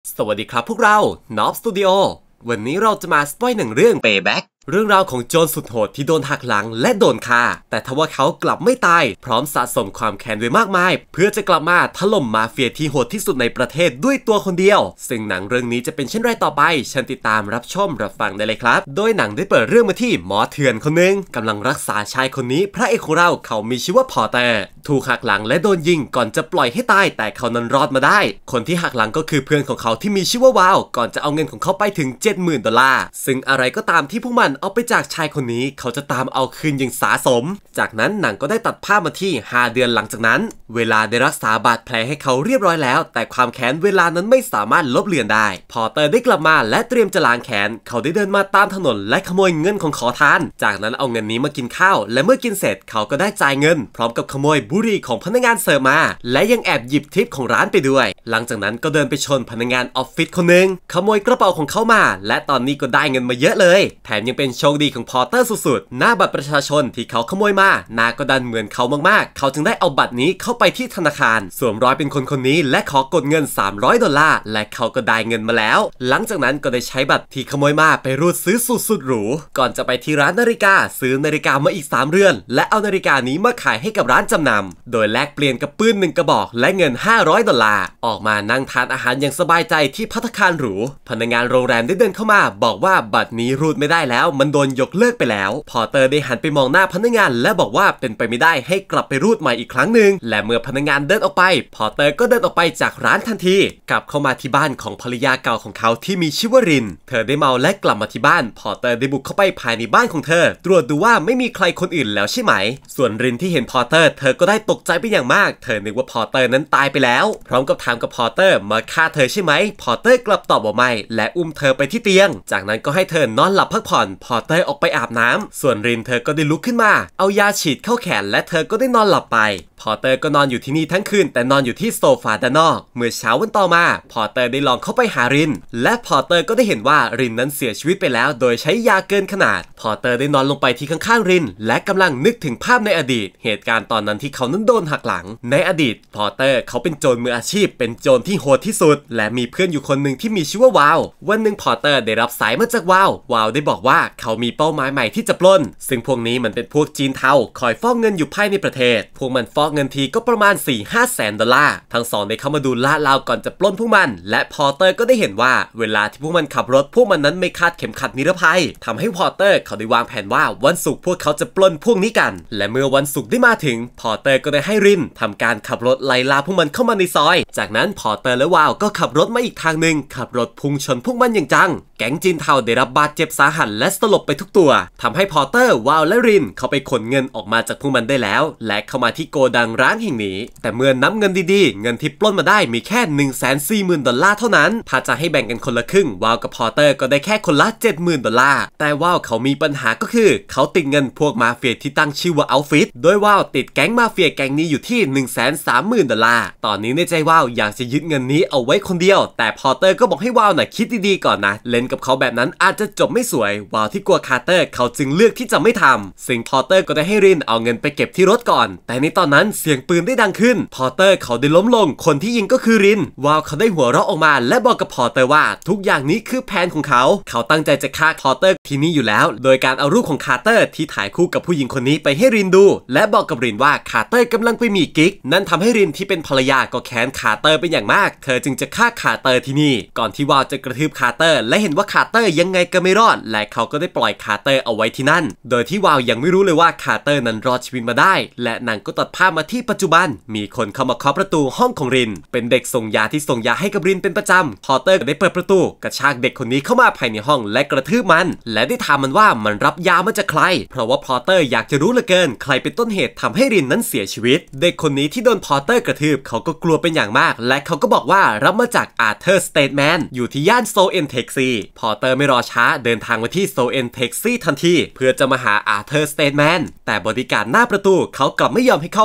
สวัสดีครับพวกเรา Nob Studio วันนี้เราจะมาสปอยหนังเรื่อง Payback เรื่องราวของโจรสุดโหดที่โดนหักหลังและโดนฆ่าแต่ทว่าเขากลับไม่ตายพร้อมสะสมความแค้นไว้มากมายเพื่อจะกลับมาถล่มมาเฟียที่โหดที่สุดในประเทศด้วยตัวคนเดียวซึ่งหนังเรื่องนี้จะเป็นเช่นไรต่อไปเชิญติดตามรับชมรับฟังได้เลยครับโดยหนังได้เปิดเรื่องมาที่หมอเถื่อนคนหนึ่งกำลังรักษาชายคนนี้พระเอกของเราเขามีชื่อว่าพอเตอร์ถูกหักหลังและโดนยิงก่อนจะปล่อยให้ตายแต่เขานั้นรอดมาได้คนที่หักหลังก็คือเพื่อนของเขาที่มีชื่อว่าวาวก่อนจะเอาเงินของเขาไปถึง 70,000 ดอลลาร์ซึ่งอะไรก็ตามที่พวกมันเอาไปจากชายคนนี้เขาจะตามเอาคืนอย่างสาสมจากนั้นหนังก็ได้ตัดภาพมาที่5 เดือนหลังจากนั้นเวลาได้รักษาบาดแผลให้เขาเรียบร้อยแล้วแต่ความแค้นเวลานั้นไม่สามารถลบเลือนได้พอเตอร์ได้กลับมาและเตรียมจะล้างแค้นเขาได้เดินมาตามถนนและขโมยเงินของขอทานจากนั้นเอาเงินนี้มากินข้าวและเมื่อกินเสร็จเขาก็ได้จ่ายเงินพร้อมกับขโมยบุหรี่ของพนักงานเสิร์ฟมาและยังแอบหยิบทิปของร้านไปด้วยหลังจากนั้นก็เดินไปชนพนักงานออฟฟิศคนหนึ่งขโมยกระเป๋าของเขามาและตอนนี้ก็ได้เงินมาเยอะเลยแถมยังเป็นโชคดีของพอเตอร์สุดๆหน้าบัตรประชาชนที่เขาขโมยมาหน้าก็ดันเหมือนเขามากๆเขาจึงได้เอาบัตรนี้เข้าไปที่ธนาคารสวมรอยเป็นคนนี้และขอกดเงิน300 ดอลลาร์และเขาก็ได้เงินมาแล้วหลังจากนั้นก็ได้ใช้บัตรที่ขโมยมาไปรูดซื้อสูทสุดหรูก่อนจะไปที่ร้านนาฬิกาซื้อนาฬิกามาอีก3 เรือนและเอานาฬิกานี้มาขายให้กับร้านจำนำโดยแลกเปลี่ยนกับปืน1 กระบอกและเงิน500 ดอลลาร์ออกมานั่งทานอาหารอย่างสบายใจที่ภัตตาคารหรูพนักงานโรงแรมได้เดินเข้ามาบอกว่าบัตรนี้รูดไม่ได้แล้วมันโดนยกเลิกไปแล้วพอเตอร์ได้หันไปมองหน้าพนักงานและบอกว่าเป็นไปไม่ได้ให้กลับไปรูดใหม่อีกครั้งหนึ่งและเมื่อพนักงานเดินออกไปพอเตอร์ก็เดินออกไปจากร้านทันทีกลับเข้ามาที่บ้านของภรรยาเก่าของเขาที่มีชื่อว่ารินเธอได้เมาและกลับมาที่บ้านพอเตอร์ได้บุกเข้าไปภายในบ้านของเธอตรวจดูว่าไม่มีใครคนอื่นแล้วใช่ไหมส่วนรินที่เห็นพอเตอร์เธอก็ได้ตกใจไปอย่างมากเธอนึกว่าพอเตอร์นั้นตายไปแล้วพร้อมกับถามกับพอเตอร์มาฆ่าเธอใช่ไหมพอเตอร์กลับตอบว่าไม่และอุ้มเธอไปที่เตียงจากนั้นก็ให้เธอนอนหลับพักผ่อนพอเตอร์ออกไปอาบน้ำส่วนรินเธอก็ได้ลุกขึ้นมาเอายาฉีดเข้าแขนและเธอก็ได้นอนหลับไปพอเตอร์ก็นอนอยู่ที่นี่ทั้งคืนแต่นอนอยู่ที่โซฟาด้านนอกเมื่อเช้าวันต่อมาพอเตอร์ได้ลองเข้าไปหารินและพอเตอร์ก็ได้เห็นว่ารินนั้นเสียชีวิตไปแล้วโดยใช้ยาเกินขนาดพอเตอร์ได้นอนลงไปที่ข้างๆรินและกำลังนึกถึงภาพในอดีตเหตุการณ์ตอนนั้นที่เขานั้นโดนหักหลังในอดีตพอเตอร์เขาเป็นโจรมืออาชีพเป็นโจรที่โหดที่สุดและมีเพื่อนอยู่คนหนึ่งที่มีชื่อว่าวาววันหนึ่งพอเตอร์ได้รับสายมาจากวาวได้บอกว่าเขามีเป้าหมายใหม่ที่จะปล้นซึ่งพวกนี้มันเป็นพวกจีนเทาคอยฟอกเงินอยู่ภายในประเทศพวกมันฟอกเงินทีก็ประมาณ 4-5 แสนดอลลาร์ทั้งสองได้เข้ามาดูลาดราวก่อนจะปล้นพวกมันและพอเตอร์ก็ได้เห็นว่าเวลาที่พวกมันขับรถพวกมันนั้นไม่คาดเข็มขัดนิรภัยทำให้พอเตอร์เขาได้วางแผนว่าวันศุกร์พวกเขาจะปล้นพวกนี้กันและเมื่อวันศุกร์ได้มาถึงพอเตอร์ก็ได้ให้รินทำการขับรถไล่ล่าพวกมันเข้ามาในซอยจากนั้นพอเตอร์และวาวก็ขับรถมาอีกทางหนึ่งขับรถพุ่งชนพวกมันอย่างจังแก๊งจีนเทาได้รับบาดเจ็บสาหัสและสลบไปทุกตัวทำให้พอเตอร์วาวและรินเขาไปขนเงินออกมาจากพวกมันได้แล้วและเข้ามาที่โกดังร้างแห่งนี้แต่เมื่อนับเงินดีๆเงินที่ปล้นมาได้มีแค่ 140,000 ดอลลาร์เท่านั้นถ้าจะให้แบ่งกันคนละครึ่งวาวกับพอเตอร์ก็ได้แค่คนละ 70,000 ดอลลาร์แต่วาวเขามีปัญหาก็คือเขาติดเงินพวกมาเฟียที่ตั้งชื่อว่าเอาฟิตโดยวาวติดแก๊งมาเฟียแก๊งนี้อยู่ที่ 130,000 ดอลลาร์ตอนนี้ในใจวาวอยากจะยึดเงินนี้เอาไว้คนเดียวแต่พอเตอร์ก็บอกให้วาวน่ะคิดดีๆก่อนนะเล่นกับเขาแบบนั้นอาจจะจบไม่สวยวาวที่กลัวคาร์เตอร์เขาจึงเลือกที่จะไม่ทำซึ่งพอเตอร์ก็ได้ให้รินเอาเงินไปเก็บที่รถก่อนแต่ในตอนนั้นเสียงปืนได้ดังขึ้นพอเตอร์เขาได้ล้มลงคนที่ยิงก็คือรินวาวเขาได้หัวเราะออกมาและบอกกับพอเตอร์ว่าทุกอย่างนี้คือแผนของเขาตั้งใจจะฆ่าพอเตอร์ที่นี่อยู่แล้วโดยการเอารูปของคาร์เตอร์ที่ถ่ายคู่กับผู้หญิงคนนี้ไปให้รินดูและบอกกับรินว่าคาร์เตอร์กำลังไปมีกิ๊กนั่นทำให้รินที่เป็นภรรยาก็แค้นคาร์เตอร์เป็นอย่างมากเธอจึงจะฆ่าคาร์เตอร์ที่นี่ก่อนที่วาวจะกระทืบคาร์เตอร์และเห็นว่าคาร์เตอร์ยังไงก็ไม่รอดและเขาก็ได้ปล่อยคาร์เตอร์เอาไว้ที่นั่นโดยที่วาวยังไม่รู้เลยว่าคาร์เตอร์นั้นรอดชีวิตมาได้และหนังก็ตัดภาพมาที่ปัจจุบันมีคนเข้ามาเคาะประตูห้องของรินเป็นเด็กส่งยาที่ส่งยาให้กับรินเป็นประจำพอเตอร์ได้เปิดประตูกระชากเด็กคนนี้เข้ามาภายในห้องและกระทืบมันและได้ถามมันว่ามันรับยามาจากใครเพราะว่าพอเตอร์อยากจะรู้เหลือเกินใครเป็นต้นเหตุทำให้รินนั้นเสียชีวิตเด็กคนนี้ที่โดนพอเตอร์กระทืบเขาก็กลัวเป็นอย่างมากและเขาก็บอกว่ารับมาจากอาร์เธอร์สเตทแมนอยู่ที่ย่านโซเอ็นเท็กซี่พอเตอร์ไม่รอช้าเดินทางมาที่โซเอ็นเท็กซี่ทันทีเพื่อจะมาหาอาร์เธอร์สเตทแมนแต่บริการหน้าประตูเขากลับไม่ยอมให้เข้าพบ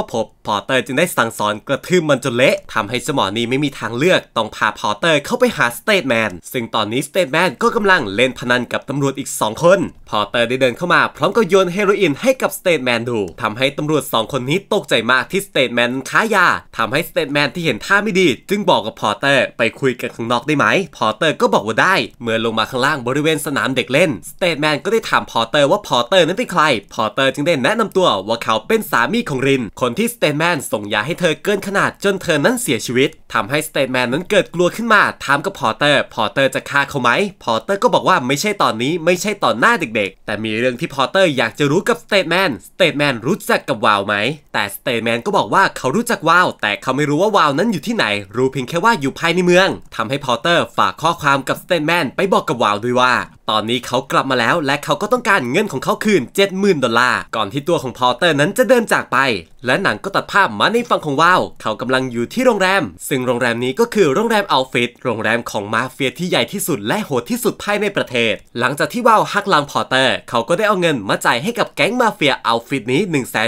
พอตเตอร์จึงได้สั่งสอนกระทืบมันจนเละทำให้เจ้าหมอนี่ไม่มีทางเลือกต้องพาพอตเตอร์เข้าไปหาสเตทแมนซึ่งตอนนี้สเตทแมนก็กำลังเล่นพนันกับตำรวจอีก2คนพอตเตอร์ได้เดินเข้ามาพร้อมกับโยนเฮโรอีนให้กับสเตทแมนดูทำให้ตำรวจ2คนนี้ตกใจมากที่สเตทแมนค้ายาทำให้สเตทแมนที่เห็นท่าไม่ดีจึงบอกกับพอตเตอร์ไปคุยกันข้างนอกได้ไหมพอตเตอร์ก็บอกว่าได้เมื่อลงมาข้างล่างบริเวณสนามเด็กเล่นสเตทแมนก็ได้ถามพอตเตอร์ว่าพอตเตอร์นั้นเป็นใครพอตเตอร์จึงได้แนะนำตัวว่าเขาเป็นสามีของรินคนที่สเตทแมนส่งยาให้เธอเกินขนาดจนเธอนั้นเสียชีวิตทำให้สเตทแมนนั้นเกิดกลัวขึ้นมาถามกับพอตเตอร์จะฆ่าเขาไหมพอตเตอร์ก็บอกว่าไม่ใช่ตอนนี้ไม่ใช่ตอนหน้าเด็กๆแต่มีเรื่องที่พอตเตอร์อยากจะรู้กับสเตทแมนรู้จักกับวาวไหมแต่สเตทแมนก็บอกว่าเขารู้จักวาวแต่เขาไม่รู้ว่าวาวนั้นอยู่ที่ไหนรู้เพียงแค่ว่าอยู่ภายในเมืองทำให้พอตเตอร์ฝากข้อความกับสเตทแมนไปบอกกับวาวด้วยว่าตอนนี้เขากลับมาแล้วและเขาก็ต้องการเงินของเขาคืน $70,000 ก่อนที่ตัวของพอตเตอร์นั้นจะเดินจากไปและหนังก็ตัดภาพมาในฝั่งของวาวเขากำลังอยู่ที่โรงแรมซึ่งโรงแรมนี้ก็คือโรงแรมอัลฟิตโรงแรมของมาเฟียที่ใหญ่ที่สุดและโหดที่สุดภายในประเทศหลังจากที่วาวหักหลังพอตเตอร์เขาก็ได้เอาเงินมาจ่ายให้กับแก๊งมาเฟียอัลฟิตนี้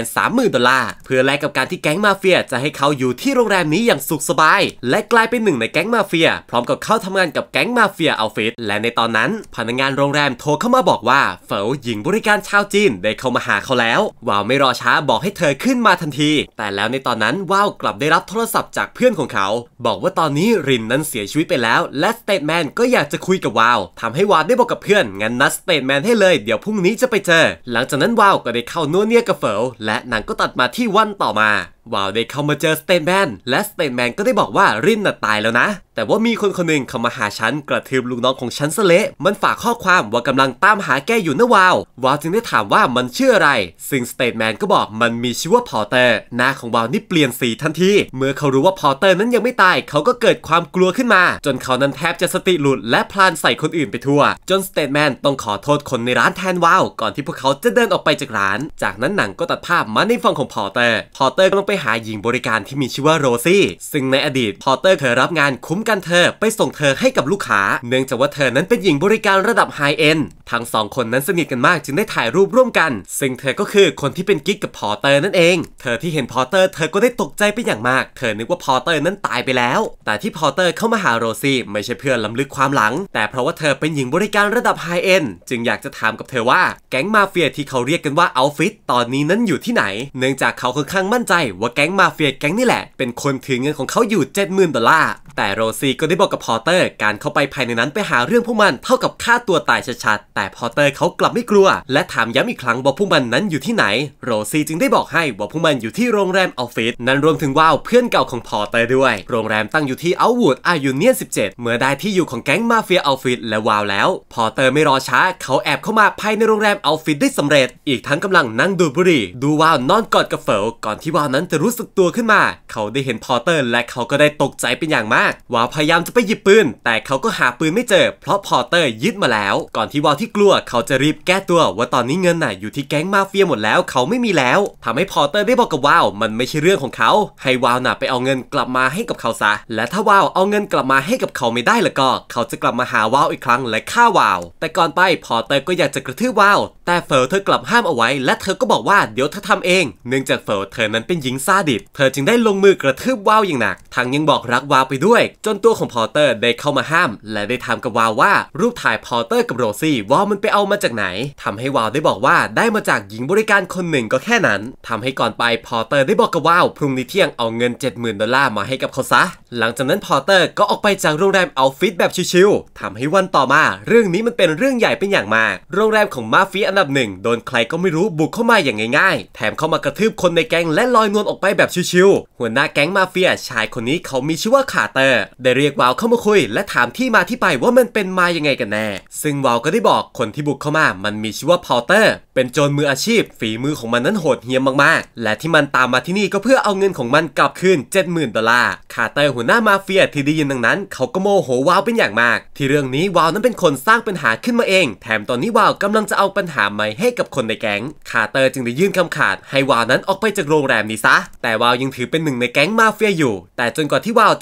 $130,000 เพื่อแลกกับการที่แก๊งมาเฟียจะให้เขาอยู่ที่โรงแรมนี้อย่างสุขสบายและกลายเป็นหนึ่งในแก๊งมาเฟียพร้อมกับเข้าทำงานกับแก๊งมาเฟียอัลฟิตและในตอนนั้นพนักงานโรงแรมโทรเข้ามาบอกว่าเฝอหญิงบริการชาวจีนได้เข้ามาหาเขาแล้ววาวไม่รอช้าบอกให้เธอขึ้นมาทันทีแต่แล้วในตอนนั้นวาวกลับได้รับโทรศัพท์จากเพื่อนของเขาบอกว่าตอนนี้รินนั้นเสียชีวิตไปแล้วและสเตทแมนก็อยากจะคุยกับวาวทำให้วาวได้บอกกับเพื่อนงั้นนัดสเตทแมนให้เลยเดี๋ยวพรุ่งนี้จะไปเจอหลังจากนั้นวาวก็ได้เข้านัวเนียกับเฝอและหนังก็ตัดมาที่วันต่อมาวาวได้เข้ามาเจอสเตทแมนและสเตทแมนก็ได้บอกว่ารินน่ะตายแล้วนะแต่ว่ามีคนหนึ่งเข้ามาหาฉันกระทืบลูกน้องของฉันซะเละมันฝากข้อความว่ากำลังตามหาแกอยู่นะวาวจึงได้ถามว่ามันชื่ออะไรซึ่งสเตทแมนก็บอกมันมีชื่อว่าพอตเตอร์หน้าของวาวนี่เปลี่ยนสีทันทีเมื่อเขารู้ว่าพอตเตอร์นั้นยังไม่ตายเขาก็เกิดความกลัวขึ้นมาจนเขานั้นแทบจะสติหลุดและพลานใส่คนอื่นไปทั่วจนสเตทแมนต้องขอโทษคนในร้านแทนวาวก่อนที่พวกเขาจะเดินออกไปจากร้านจากนั้นหนังก็ตัดภาพมาในฝั่งของพอตเตอร์กำลังไปหาหญิงบริการที่มีชื่อว่าโรซี่ซึ่งในอดีตพอตเตอร์เคยรับงานคุ้มกันเธอไปส่งเธอให้กับลูกค้าเนื่องจากว่าเธอนั้นเป็นหญิงบริการระดับไฮเอ็นด์ทั้ง2คนนั้นสนิทกันมากจึงได้ถ่ายรูปร่วมกันซึ่งเธอก็คือคนที่เป็นกิ๊กกับพอตเตอร์นั่นเองเธอที่เห็นพอตเตอร์เธอก็ได้ตกใจเป็นอย่างมากเธอนึกว่าพอตเตอร์นั้นตายไปแล้วแต่ที่พอตเตอร์เข้ามาหาโรซี่ไม่ใช่เพื่อล้ำลึกความหลังแต่เพราะว่าเธอเป็นหญิงบริการระดับไฮเอ็นด์จึงอยากจะถามกับเธอว่าแก๊งมาเฟียที่เขาเรียกกันว่าอัลฟิตตอนนี้นั้นอยู่ที่ไหนเนื่องจากเขาค่อนข้างมั่นใจว่าแก๊งมาเฟียแก๊งนี่แหละเป็นคนถือเงินของเขาอยู่ $70,000 แต่โรซี่ก็ได้บอกกับพอตเตอร์การเข้าไปภายในนั้นไปหาเรื่องพวกมันเท่ากับฆ่าตัวตายชัดๆแต่พอตเตอร์เขากลับไม่กลัวและถามย้ำอีกครั้งว่าพวกมันนั้นอยู่ที่ไหนโรซี่จึงได้บอกให้ว่าพวกมันอยู่ที่โรงแรมอัลฟิตนั้นรวมถึงวาวเพื่อนเก่าของพอตเตอร์ด้วยโรงแรมตั้งอยู่ที่อัลวูดอายูเนียน17เมื่อได้ที่อยู่ของแก๊งมาเฟียอัลฟิตและวาวแล้วพอตเตอร์ไม่รอช้าเขาแอบเข้ามาภายในโรงแรมอัลฟิตได้สำเร็จอีกทั้งกำลังนั่งดูดบุหรี่ดูวาวนอนกอดกับเฝอก่อนที่วาวนั้นจะรู้สึกตัวขึ้นมาเขาได้เห็นพอตเตอร์และเขาก็ได้ตกใจเป็นอย่างมากวาวพยายามจะไปหยิบปืนแต่เขาก็หาปืนไม่เจอเพราะพอตเตอร์ยึดมาแล้วก่อนที่วาวที่กลัวเขาจะรีบแก้ตัวว่าตอนนี้เงินน่ะอยู่ที่แก๊งมาเฟียหมดแล้วเขาไม่มีแล้วทำให้พอตเตอร์ได้บอกกับวาวมันไม่ใช่เรื่องของเขาให้วาวน่ะไปเอาเงินกลับมาให้กับเขาซะและถ้าวาวเอาเงินกลับมาให้กับเขาไม่ได้แล้วก็เขาจะกลับมาหาวาวอีกครั้งและฆ่าวาวแต่ก่อนไปพอตเตอร์ก็อยากจะกระทืบวาวแต่เฟิร์เธอกลับห้ามเอาไว้และเธอก็บอกว่าเดี๋ยวเธอทำเองเนื่องจากเฟิร์เธอนั้นเป็นหญิงซาดิสเธอจึงได้ลงมือกระทืบวาวอย่างหนักทั้งยังบอกรักวาวไปด้วยจนตัวของพอตเตอร์ได้เข้ามาห้ามและได้ถามกับวาวว่ารูปถ่ายพอตเตอร์กับโรซี่วาวมันไปเอามาจากไหนทำให้วาวได้บอกว่าได้มาจากหญิงบริการคนหนึ่งก็แค่นั้นทำให้ก่อนไปพอตเตอร์ได้บอกกับวาวพรุ่งนี้เที่ยงเอาเงิน $70,000 มาให้กับเขาซะหลังจากนั้นพอตเตอร์ก็ออกไปจากโรงแรมอัลฟิตแบบชิวๆทำให้วันต่อมาเรื่องนี้มันเป็นเรื่องใหญ่เป็นอย่างมากโรงแรมของมาเฟียอันดับหนึ่งโดนใครก็ไม่รู้บุกเข้ามาอย่างง่ายๆแถมเข้ามากระทืบคนในแก๊งและลอยนวลออกไปแบบชิวๆหัวหน้าแก๊งมาเฟียชายคนนี้เขามีชื่อว่าคาร์เตอร์ได้เรียกวาวเข้ามาคุยและถามที่มาที่ไปว่ามันเป็นมายังไงกันแน่ซึ่งวาวก็ได้บอกคนที่บุกเข้ามามันมีชื่อว่าพอตเตอร์เป็นโจรมืออาชีพฝีมือของมันนั้นโหดเหี้ยมมากๆและที่มันตามมาที่นี่ก็เพื่อเอาเงินของมันกลับคืน $70,000 คาร์เตอร์หัวหน้ามาเฟียที่ได้ยินดังนั้นเขาก็โมโหวาวเป็นอย่างมากที่เรื่องนี้วาวนั้นเป็นคนสร้างปัญหาขึ้นมาเองแถมตอนนี้วาวกำลังจะเอาปัญหาใหม่ให้กับคนในแก๊งคาร์เตอร์จึงได้ยื่นคำขาดให้วาวนั้นออกไปจากโรงแรมนี้ซะแต่วาวยังถือเป็นหนึ่งในแก๊งมาเฟียอยู่แต่จนกว่าที่วาวจะกำจัดพ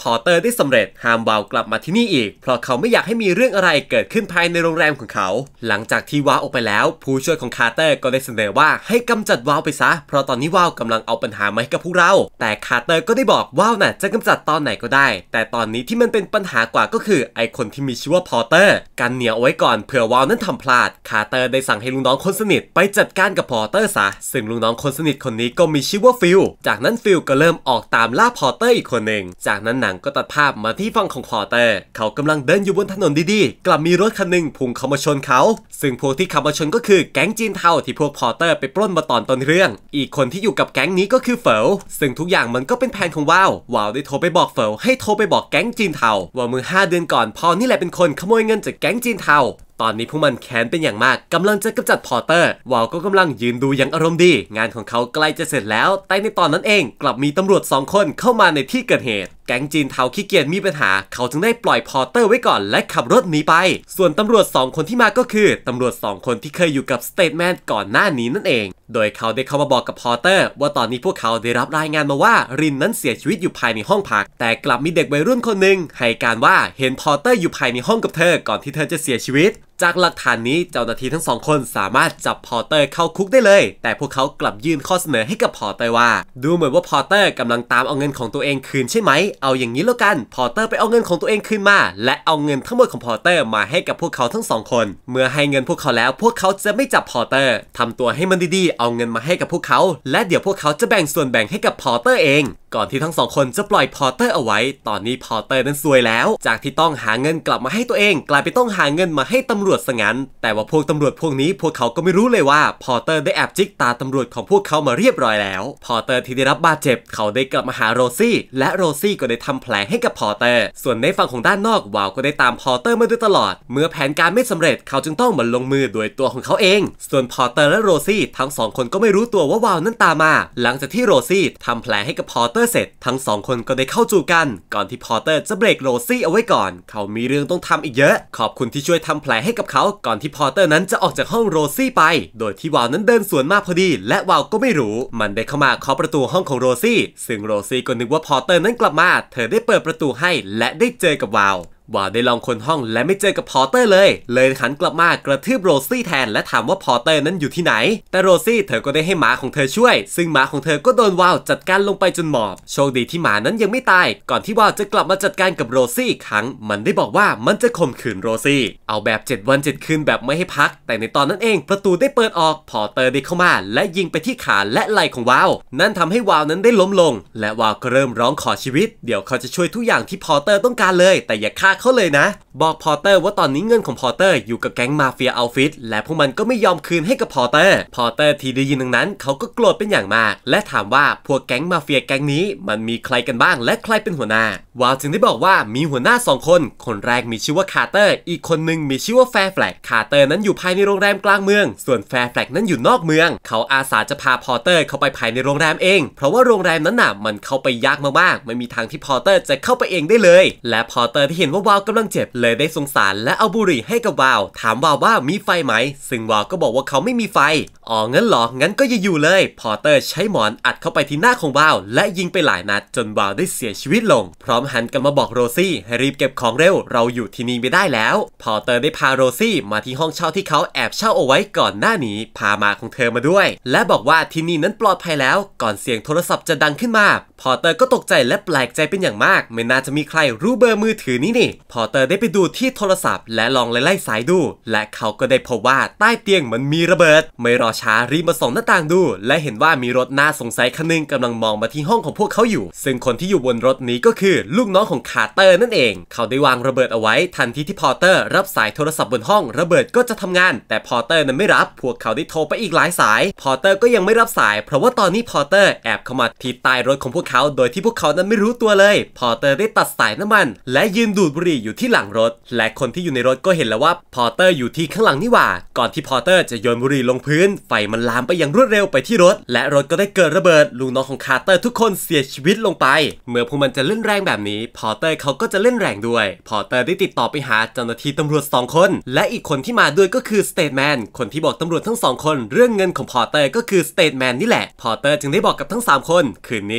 พอเตอร์ได้สำเร็จห้ามวาลกลับมาที่นี่อีกเพราะเขาไม่อยากให้มีเรื่องอะไรเกิดขึ้นภายในโรงแรมของเขาหลังจากที่วาลออกไปแล้วผู้ช่วยของคาร์เตอร์ก็ได้เสนอว่าให้กำจัดวาลไปซะเพราะตอนนี้วาลกำลังเอาปัญหามาให้กับพวกเราแต่คาร์เตอร์ก็ได้บอกวาลน่ะจะกำจัดตอนไหนก็ได้แต่ตอนนี้ที่มันเป็นปัญหากว่าก็คือไอคนที่มีชื่อว่าพอเตอร์กันเหนียวเอาไว้ก่อนเผื่อวาลนั้นทำพลาดคาร์เตอร์ได้สั่งให้ลูกน้องคนสนิทไปจัดการกับพอเตอร์ซะซึ่งลูกน้องคนสนิทคนนี้ก็มีชื่อว่าฟิลจากนั้นฟิลก็เริ่มออกตามล่าพอเตอร์อีกคนหนึ่งจากนั้นหนังก็ตัดภาพมาที่ฝั่งของพอเตอร์เขากำลังเดินอยู่บนถนนดีๆกลับมีรถคันหนึ่งพุ่งเข้ามาชนเขาซึ่งพวกที่ขับมาชนก็คือแก๊งจีนเทาที่พวกพอเตอร์ไปปล้นมาตอนต้นเรื่องอีกคนที่อยู่กับแก๊งนี้ก็คือเฟิลซึ่งทุกอย่างมันก็เป็นแผนของวาวได้โทรไปบอกเฟิลให้โทรไปบอกแก๊งจีนเทาว่าเมื่อ5 เดือนก่อนพอนี่แหละเป็นคนขโมยเงินจากแก๊งจีนเทาตอนนี้พวกมันแค้นเป็นอย่างมากกำลังจะกำจัดพอเตอร์วาวก็กำลังยืนดูอย่างอารมณ์ดีงานของเขาใกล้จะเสร็จแล้วแต่ในตอนนั้นเองกลับมีตำรวจ2 คนเข้ามาในที่เกิดเหตุแก๊งจีนเทาขี้เกียจมีปัญหาเขาจึงได้ปล่อยพอเตอร์ไว้ก่อนและขับรถหนีไปส่วนตำรวจ2 คนที่มาก็คือตำรวจ2 คนที่เคยอยู่กับสเตทแมนก่อนหน้านี้นั่นเองโดยเขาได้เข้ามาบอกกับพอเตอร์ว่าตอนนี้พวกเขาได้รับรายงานมาว่ารินนั้นเสียชีวิตอยู่ภายในห้องพักแต่กลับมีเด็กวัยรุ่นคนหนึ่งให้การว่าเห็นพอเตอร์อยู่ภายในห้องกับเธอก่อนที่เธอจะเสียชีวิตจากหลักฐานนี้เจ้าหน้าที่ทั้ง2 คนสามารถจับพอเตอร์เข้าคุกได้เลยแต่พวกเขากลับยื่นข้อเสนอให้กับพอเตอร์ว่าดูเหมือนว่าพอเตอร์กำลังตามเอาเงินของตัวเองคืนใช่ไหมเอาอย่างนี้แล้วกันพอเตอร์ไปเอาเงินของตัวเองคืนมาและเอาเงินทั้งหมดของพอเตอร์มาให้กับพวกเขาทั้ง2 คนเมื่อให้เงินพวกเขาแล้วพวกเขาจะไม่จับพอเตอร์ทำตัวให้มันดีๆเอาเงินมาให้กับพวกเขาและเดี๋ยวพวกเขาจะแบ่งส่วนแบ่งให้กับพอเตอร์เองก่อนที่ทั้ง2 คนจะปล่อยพอเตอร์เอาไว้ตอนนี้พอเตอร์นั้นซวยแล้วจากที่ต้องหาเงินกลับมาให้ตัวเองกลายไปต้องหาเงินมาให้ตำรวจซะงั้นแต่ว่าพวกตำรวจพวกนี้พวกเขาก็ไม่รู้เลยว่าพอเตอร์ได้แอบจิกตาตำรวจของพวกเขามาเรียบร้อยแล้วพอเตอร์ที่ได้รับบาดเจ็บเขาได้กลับมาหาโรซี่และโรซี่ก็ได้ทำแผลให้กับพอเตอร์ส่วนในฝั่งของด้านนอกวาวก็ได้ตามพอเตอร์มาโดยตลอดเมื่อแผนการไม่สำเร็จเขาจึงต้องมาลงมือโดยตัวของเขาเองส่วนพอเตอร์และโรซี่ทั้ง2 คนก็ไม่รู้ตัวว่าวาวนั้นตามมาหลังจากที่โรซี่ทำแผลให้กับพอเตอร์เสร็จทั้ง2 คนก็ได้เข้าจูบกันก่อนที่พอเตอร์จะเบรกโรซี่เอาไว้ก่อนเขามีเรื่องต้องทำอีกเยอะขอบคุณที่ช่วยทำแผลให้กับเขาก่อนที่พอเตอร์นั้นจะออกจากห้องโรซี่ไปโดยที่วาวนั้นเดินสวนมาพอดีและวาวก็ไม่รู้มันได้เข้ามาเคาะประตูห้องของโรซี่ซึ่งโรซี่ก็นึกว่าพอเตอร์นั้นกลับมาเธอได้เปิดประตูให้และได้เจอกับวาวได้ลองค้นห้องและไม่เจอกับพอเตอร์เลยหันกลับมากระทืบโรซี่แทนและถามว่าพอเตอร์นั้นอยู่ที่ไหนแต่โรซี่เธอก็ได้ให้หมาของเธอช่วยซึ่งหมาของเธอก็โดนวาวจัดการลงไปจนหมอบโชคดีที่หมานั้นยังไม่ตายก่อนที่วาวจะกลับมาจัดการกับโรซี่อีกครั้งมันได้บอกว่ามันจะข่มขืนโรซี่เอาแบบ7 วัน 7 คืนแบบไม่ให้พักแต่ในตอนนั้นเองประตูได้เปิดออกพอเตอร์ได้เข้ามาและยิงไปที่ขาและไหล่ของวาวนั่นทำให้วาวนั้นได้ล้มลงและวาวก็เริ่มร้องขอชีวิตเดี๋ยวเขาจะช่วยทุกอย่างที่พอเตอร์ต้องการเลยแต่อย่าฆ่าเขาเลยนะบอกพอเตอร์ว่าตอนนี้เงินของพอเตอร์อยู่กับแก๊งมาเฟียอัลฟิตและพวกมันก็ไม่ยอมคืนให้กับพอเตอร์ที่ได้ยินดังนั้นเขาก็โกรธเป็นอย่างมากและถามว่าพวกแก๊งมาเฟียแก๊งนี้มันมีใครกันบ้างและใครเป็นหัวหน้าวาวจึงได้บอกว่ามีหัวหน้า2 คนคนแรกมีชื่อว่าคาร์เตอร์อีกคนหนึ่งมีชื่อว่าแฟร์แฟลกคาร์เตอร์นั้นอยู่ภายในโรงแรมกลางเมืองส่วนแฟร์แฟลกนั้นอยู่นอกเมืองเขาอาสาจะพาพอเตอร์เข้าไปภายในโรงแรมเองเพราะว่าโรงแรมนั้นน่ะมันเข้าไปยากมากๆไม่มีทางที่พอเตอร์จะเข้าไปเองได้เลยและพอเตอร์ที่เห็นว่าวาวกำลังเจ็บเลยได้สงสารและเอาบุหรี่ให้กับวาวถามวาวว่ามีไฟไหมซึ่งวาวก็บอกว่าเขาไม่มีไฟงั้นเหรองั้นก็อย่าอยู่เลยพอเตอร์ใช้หมอนอัดเข้าไปที่หน้าของวาวและยิงไปหลายนัดจนวาวได้เสียชีวิตลงพร้อมหันกลับมาบอกโรซี่ให้รีบเก็บของเร็วเราอยู่ที่นี่ไม่ได้แล้วพอเตอร์ได้พาโรซี่มาที่ห้องเช่าที่เขาแอบเช่าเอาไว้ก่อนหน้านี้พามาของเธอมาด้วยและบอกว่าที่นี่นั้นปลอดภัยแล้วก่อนเสียงโทรศัพท์จะดังขึ้นมาพอเตอร์ก็ตกใจและแปลกใจเป็นอย่างมากไม่น่าจะมีใครรู้เบอร์มือถือนี่พอเตอร์ได้ไปดูที่โทรศัพท์และลองไล่สายดูและเขาก็ได้พบว่าใต้เตียงมันมีระเบิดไม่รอช้ารีบมาส่องหน้าต่างดูและเห็นว่ามีรถน่าสงสัยคันนึงกำลังมองมาที่ห้องของพวกเขาอยู่ซึ่งคนที่อยู่บนรถนี้ก็คือลูกน้องของคาร์เตอร์นั่นเองเขาได้วางระเบิดเอาไว้ทันทีที่พอเตอร์รับสายโทรศัพท์บนห้องระเบิดก็จะทำงานแต่พอเตอร์นั้นไม่รับพวกเขาได้โทรไปอีกหลายสายพอเตอร์ก็ยังไม่รับสายเพราะว่าตอนนี้พอเตอร์แอบเข้ามาที่ใต้รถของพวกเขาโดยที่พวกเขานั้นไม่รู้ตัวเลยพอเตอร์ได้ตัดสายน้ำมันและยืนดูดบุหรี่อยู่ที่หลังรถและคนที่อยู่ในรถก็เห็นแล้วว่าพอเตอร์อยู่ที่ข้างหลังนี่หว่าก่อนที่พอเตอร์จะโยนบุหรี่ลงพื้นไฟมันลามไปอย่างรวดเร็วไปที่รถและรถก็ได้เกิดระเบิดลูกน้องของคาร์เตอร์ทุกคนเสียชีวิตลงไปเมื่อพวกมันจะเล่นแรงแบบนี้พอเตอร์เขาก็จะเล่นแรงด้วยพอเตอร์ได้ติดต่อไปหาเจ้าหน้าที่ตำรวจ2 คนและอีกคนที่มาด้วยก็คือสเตทแมนคนที่บอกตำรวจทั้ง2 คนเรื่องเงินของพอเตอร์ก็คือสเตทแมนนี่แหละพอเตอร์จึงได้บอกกับทั้ง3 คนคืนนี้เขาจะเข้า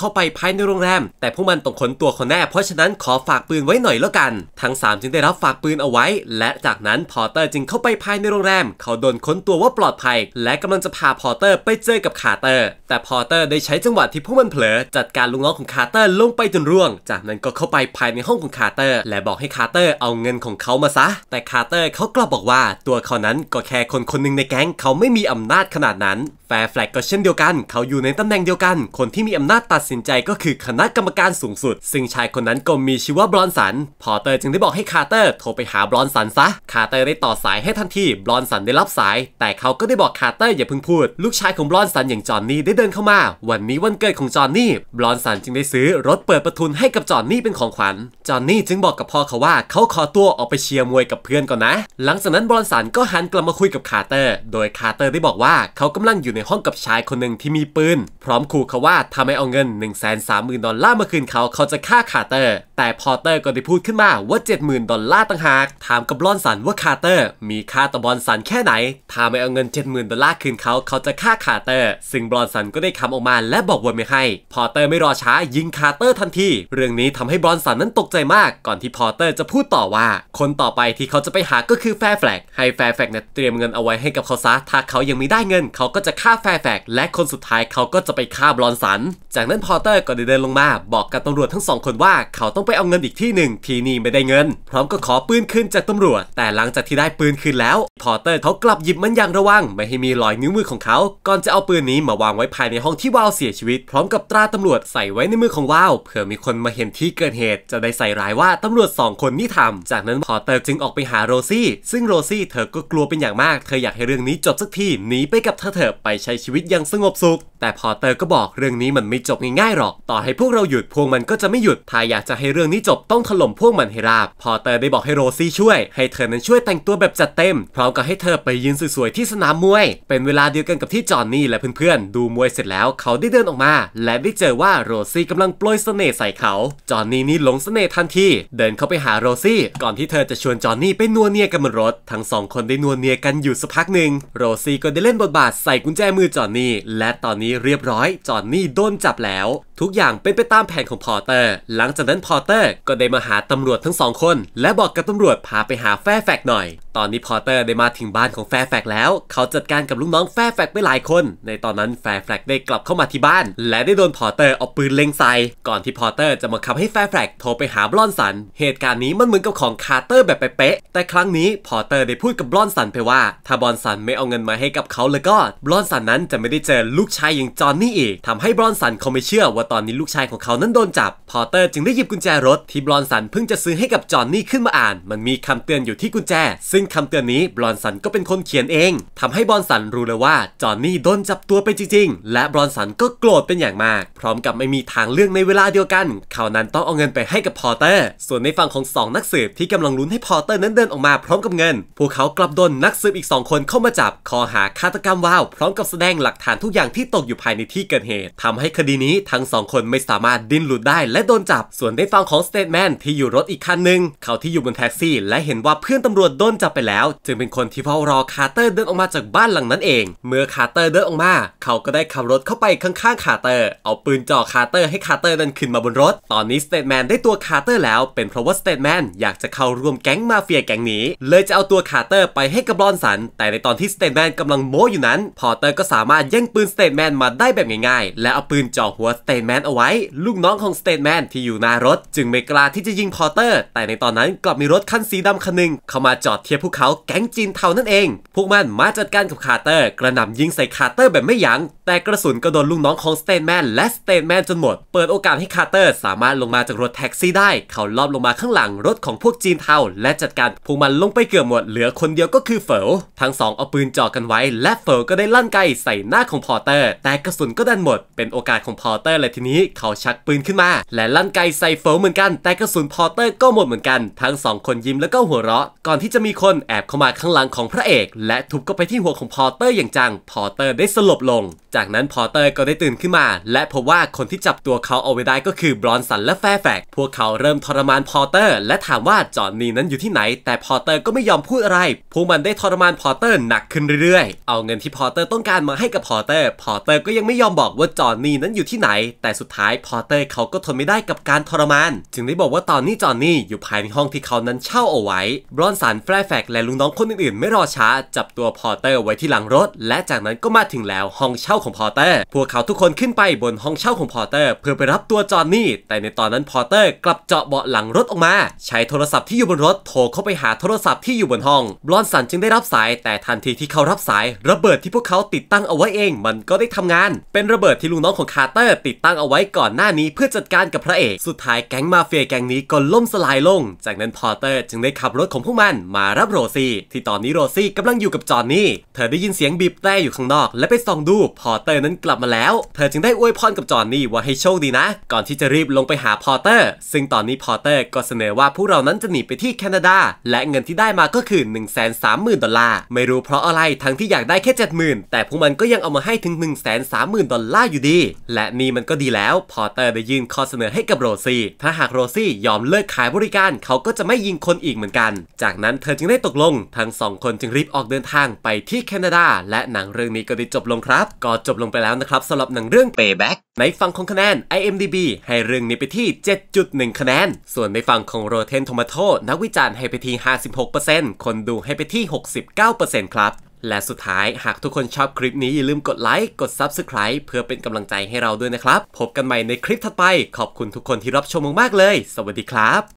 าไปภายในโรงแรมแต่พวกมันต้องค้นตัวเขาแน่เพราะฉะนั้นขอฝากปืนไว้หน่อยแล้วกันทั้ง3จึงได้รับฝากปืนเอาไว้และจากนั้นพอร์เตอร์จึงเข้าไปภายในโรงแรมเขาโดนค้นตัวว่าปลอดภัยและกำลังจะพาพอร์เตอร์ไปเจอกับคาร์เตอร์แต่พอร์เตอร์ได้ใช้จังหวะที่พวกมันเผลอจัดการลูกน้องของคาร์เตอร์ลงไปจนร่วงจากนั้นก็เข้าไปภายในห้องของคาร์เตอร์และบอกให้คาร์เตอร์เอาเงินของเขามาซะแต่คาร์เตอร์เขากลับบอกว่าตัวเขานั้นก็แค่คนหนึ่งในแก๊งเขาไม่มีอำนาจขนาดนั้นแฟร์แฟลกก็เช่นเดียวกันเขาอยู่ในตำแหน่งเดียวกันคนที่มีอำนาจตัดสินใจก็คือคณะกรรมการสูงสุดซึ่งชายคนนั้นก็มีชื่อว่าบรอนสันพอร์เตอร์จึงได้บอกให้คาร์เตอร์โทรไปหาบรอนสันซะคาร์เตอร์ได้ต่อสายให้ทันทีบรอนสันได้รับสายแต่เขาก็ได้บอกคาร์เตอร์อย่าเพิ่งพูดลูกชายของบรอนสันอย่างจอห์นนี่ได้เดินเข้ามาวันนี้วันเกิดของจอห์นนี่บรอนสันจึงได้ซื้อรถเปิดประทุนให้กับจอห์นนี่เป็นของขวัญจอห์นนี่จึงบอกกับพ่อเขาว่าเขาขอตัวออกไปเชียร์มวยกับเพื่อนก่อนนะหลังจากนั้นบรอนสันก็หันกลับมาคุยกับคาร์เตอร์โดยคาร์เตอร์ได้บอกว่าเขากำลังอยู่ในห้องกับชายคนหนึ่งที่มีปืนพร้อมขู่เขาว่าถ้าไม่เอาเงิน $130,000 มาคืนเขาจะฆ่าคาร์เตอร์แต่พอร์เตอร์ก็ได้พูดขึ้นมาว่า$70,000ต่างหากถามกับบรอนสันว่าคาร์เตอร์มีค่าต่อบรอนสันแค่ไหนถ้าไม่เอาเงิน$70,000คืนเขาจะฆ่าคาร์เตอร์ซึ่งบรอนสันก็ได้คำออกมาและบอกว่าไม่ให้พอร์เตอร์ไม่รอช้ายิงคาร์เตอร์ทันทีเรื่องนี้ทำให้บรอนสันนั้นตกใจมากก่อนที่พอร์เตอร์จะพูดต่อว่าคนต่อไปที่เขาจะไปหาก็คือแฟร์แฟลกให้แฟร์แฟลกเตรียมเงินเอาไว้ให้กับเขาซะถ้าเขายังไม่ได้เงินเขาก็จะฆ่าแฟร์แฟลกและคนสุดท้ายเขาก็จะไปฆ่าบรอนสันจากนั้นพอร์เตอร์ก็ได้เดินลงมาบอกกับตำรวจทั้ง2คนว่าเขาต้องไปเอาเงินอีกที่หนึ่งที่นี่ไม่ได้เงินพร้อมก็ขอปืนคืนจากตำรวจแต่หลังจากที่ได้ปืนคืนแล้วพอร์เตอร์เขากลับหยิบมันอย่างระวังไม่ให้มีรอยนิ้วมือของเขาก่อนจะเอาปืนนี้มาวางไว้ภายในห้องที่วาวเสียชีวิตพร้อมกับตราตำรวจใส่ไว้ในมือของวาวเผื่อมีคนมาเห็นที่เกิดเหตุจะได้ใส่ร้ายว่าตำรวจ2คนนี้ทำจากนั้นพอร์เตอร์จึงออกไปหาโรซี่ซึ่งโรซี่เธอก็กลัวเป็นอย่างมากเธออยากให้เรื่องนี้จบสักทีหนีไปกับเธอไปใช้ชีวิตอย่างสงบสุขแต่พอร์เตอร์ก็บอกเรื่องนี้มันไม่จบง่ายๆหรอกต่อให้พวกเราหยุดพวกมันก็จะไม่หยุดถ้าอยากจะให้เรื่องนี้จบต้องถล่มพวกมันให้ราบพอร์เตอร์ได้บอกให้โรซี่ช่วยให้เธอนั้นช่วยแต่งตัวแบบจัดเต็มพร้อมกับให้เธอไปยืนสวยๆที่สนามมวยเป็นเวลาเดียวกันกับที่จอห์นนี่และเพื่อนๆดูมวยเสร็จแล้วเขาได้เดินออกมาและได้เจอว่าโรซี่กำลังโปรยเสน่ห์ใส่เขาจอห์นนี่หลงเสน่ห์ทันทีเดินเข้าไปหาโรซี่ก่อนที่เธอจะชวนจอห์นนี่ไปนัวเนียกันบนรถทั้ง2คนได้นัวเนียกันอยู่สักพักหนึ่งโรซี่ก็ได้เล่นบทบาทใส่กุญแจมือจอห์นนี่และตอนนี้เรียบร้อยจอห์นนี่โดนจับแล้วทุกอย่างเป็นไปตามแผนของพอร์เตอร์หลังจากนั้นพอร์เตอร์ก็ได้มาหาตำรวจทั้ง2คนและบอกกับตำรวจพาไปหาแฟร์แฟกหน่อยตอนนี้พอร์เตอร์ได้มาถึงบ้านของแฟร์แฟกแล้วเขาจัดการกับลูกน้องแฟร์แฟกไปหลายคนในตอนนั้นแฟร์แฟกได้กลับเข้ามาที่บ้านและได้โดนพอร์เตอร์เอาปืนเล็งใส่ก่อนที่พอร์เตอร์จะมาขับให้แฟร์แฟกโทรไปหาบรอนสันเหตุการณ์นี้มันเหมือนกับของคาร์เตอร์แบบเป๊ะๆแต่ครั้งนี้พอร์เตอร์ได้พูดกับบรอนสันไปว่าถ้าบรอนสันไม่เอาเงินมาให้กับเขาแล้วก็บรอนสันนั้นจะไม่ได้เจอลูกชายอย่างจอห์นนี่อีกทำให้บรอนสันเขาไม่เชื่อว่าตอนนี้ลูกชายของเขานั้นโดนจับพอร์เตอร์จึงได้หยิบกุญแจรถที่บรอนสันเพิ่งจะซื้อให้กับจอห์นนี่ขึ้นมาอ่านมันมีคำเตือนอยู่ที่กุญแจซึ่งคำเตือนนี้บรอนสันก็เป็นคนเขียนเองทำให้บรอนสันรู้เลยว่าจอห์นนี่โดนจับตัวไปจริงๆและบรอนสันก็โกรธเป็นอย่างมากพร้อมกับไม่มีทางเลือกในเวลาเดียวกันเขานั้นต้องเอาเงินไปให้กับพอร์เตอร์ส่วนในฝั่งของ2นักสืบที่กำลังลุ้นให้พอร์เตอร์นั้นเดินออกมาพร้อมกับเงินพวกเขากลับโดนนักสืบอีก2คนเข้ามาจับข้อหาฆาตกรรมว้าวพร้อมกับแสดงหลักฐานทุกอย่างที่ตกอยู่ภายในที่เกิดเหตุทำให้คดีนี้ทั้ง2คนไม่สามารถดิ้นหลุดได้และโดนจับส่วนในฝั่งของสเตทแมนที่อยู่รถอีกคันหนึ่งเขาที่อยู่บนแท็กซี่และเห็นว่าเพื่อนตำรวจโดนจับไปแล้วจึงเป็นคนที่เฝ้ารอคาร์เตอร์เดินออกมาจากบ้านหลังนั้นเองเมื่อคาร์เตอร์เดินออกมาเขาก็ได้ขับรถเข้าไปข้างๆคาร์เตอร์เอาปืนจ่อคาร์เตอร์ให้คาร์เตอร์นั้นขึ้นมาบนรถตอนนี้สเตทแมนได้ตัวคาร์เตอร์แล้วเป็นเพราะว่าสเตทแมนอยากจะเข้าร่วมแก๊งมาเฟียแก๊งนี้เลยจะเอาตัวคาร์เตอร์ไปให้กับบรอนสันแต่ในตอนที่สเตทแมนกำลังโม้อยู่นั้นพอร์เตอร์ก็สามารถแย่งปืนสเตทแมนมาได้แบบง่ายๆและเอาปืนจ่อหัวสเตทแมนเอาไว้ลูกน้องของสเตทแมนที่อยู่หน้ารถจึงไม่กล้าที่จะยิงพอร์เตอร์แต่ในตอนนั้นกลับมีรถคันสีดำคันหนึ่งเข้ามาจอดเทียบพวกเขาแก๊งจีนเทานั่นเองพวกมันมาจัดการกับคาร์เตอร์กระหน่ำยิงใส่คาร์เตอร์แบบไม่ยั้งแต่กระสุนก็โดนลูกน้องของสเตทแมนและสเตทแมนจนหมดเปิดโอกาสให้คาร์เตอร์สามารถลงมาจากรถแท็กซี่ได้เขาลอบลงมาข้างหลังรถของพวกจีนเทาและจัดการพวกมันลงไปเกือบหมดเหลือคนเดียวก็คือเฟิลทั้ง2เอาปืนจ่อกันไว้และเฟิลก็ได้ลั่นไกใส่หน้าของพอร์เตอร์แต่กระสุนก็ดันหมดเป็นโอกาสของพอร์เตอร์เลยทีนี้เขาชักปืนขึ้นมาและลั่นไกใส่เฟิลเหมือนกันแต่กระสุนพอร์เตอร์ก็หมดเหมือนกันทั้ง2คนยิ้มแล้วก็หัวเราะก่อนที่จะมีคนแอบเข้ามาข้างหลังของพระเอกและทุบเข้าไปที่หัวของพอร์เตอร์อย่างจังพอร์เตอร์ได้สลบลงจากนั้นพอร์เตอร์ก็ได้ตื่นขึ้นมาและพบว่าคนที่จับตัวเขาเอาไว้ได้ก็คือบรอนสันและแฟร์แฟกพวกเขาเริ่มทรมานพอร์เตอร์และถามว่าจอห์นนี่นั้นอยู่ที่ไหนแต่พอร์เตอร์ก็ไม่ยอมพูดอะไรพวกมันได้ทรมานพอร์เตอร์หนักขึ้นเรื่อยๆเอาเงินที่พอร์เตอร์ต้องการมาให้กับพอร์เตอร์ก็ยังไม่ยอมบอกว่าจอห์นนี่นั้นอยู่ที่ไหนแต่สุดท้ายพอตเตอร์เขาก็ทนไม่ได้กับการทรมานจึงได้บอกว่าตอนนี้จอห์นนี่อยู่ภายในห้องที่เขานั้นเช่าเอาไว้บรอนสันแฟร์แฟกและลุงน้องคนอื่นๆไม่รอช้าจับตัวพอตเตอร์ไว้ที่หลังรถและจากนั้นก็มาถึงแล้วห้องเช่าของพอตเตอร์พวกเขาทุกคนขึ้นไปบนห้องเช่าของพอตเตอร์เพื่อไปรับตัวจอห์นนี่แต่ในตอนนั้นพอตเตอร์กลับเจาะเบาะหลังรถออกมาใช้โทรศัพท์ที่อยู่บนรถโทรเข้าไปหาโทรศัพท์ที่อยู่บนห้องบรอนสันจึงได้รับสายแต่ทันทีที่เขารับสายระเบิดที่พวกเขาติดตั้งเอาไว้เองมันก็ได้ทำงานเป็นระเบิดที่ลุงน้องของคาร์เตอร์ติดตั้งเอาไว้ก่อนหน้านี้เพื่อจัดการกับพระเอกสุดท้ายแก๊งมาเฟียแก๊งนี้ก็ล่มสลายลงจากนั้นพอตเตอร์จึงได้ขับรถของพวกมันมารับโรซี่ที่ตอนนี้โรซี่กำลังอยู่กับจอห์นนี่เธอได้ยินเสียงบีบแตรอยู่ข้างนอกและไปส่องดูพอตเตอร์นั้นกลับมาแล้วเธอจึงได้อวยพรกับจอห์นนี่ว่าให้โชคดีนะก่อนที่จะรีบลงไปหาพอตเตอร์ซึ่งตอนนี้พอตเตอร์ก็เสนอว่าพวกเรานั้นจะหนีไปที่แคนาดาและเงินที่ได้มาก็คือ $130,000 ไม่รู้เพราะอะไรทั้งที่อยากได้แค่ 70,000 แต่พวกมันก็ยังเอามาให้ถึง $130,000 อยู่ดีและนี่มันก็ดีแล้วพอตเตอร์ได้ยื่นข้อเสนอให้กับโรซี่ถ้าหากโรซี่ยอมเลิกขายบริการเขาก็จะไม่ยิงคนอีกเหมือนกันจากนั้นเธอจึงได้ตกลงทั้ง2คนจึงรีบออกเดินทางไปที่แคนาดาและหนังเรื่องนี้ก็ได้จบลงครับก็จบลงไปแล้วนะครับสำหรับหนังเรื่อง Payback ในฝั่งของคะแนน IMDb ให้เรื่องนี้ไปที่ 7.1 คะแนนส่วนในฝั่งของ Rotten Tomato นักวิจารณ์ให้ไปที่ 56% คนดูให้ไปที่ 69% ครับและสุดท้ายหากทุกคนชอบคลิปนี้อย่าลืมกดไลค์กด Subscribe เพื่อเป็นกำลังใจให้เราด้วยนะครับพบกันใหม่ในคลิปถัดไปขอบคุณทุกคนที่รับชมมากๆเลยสวัสดีครับ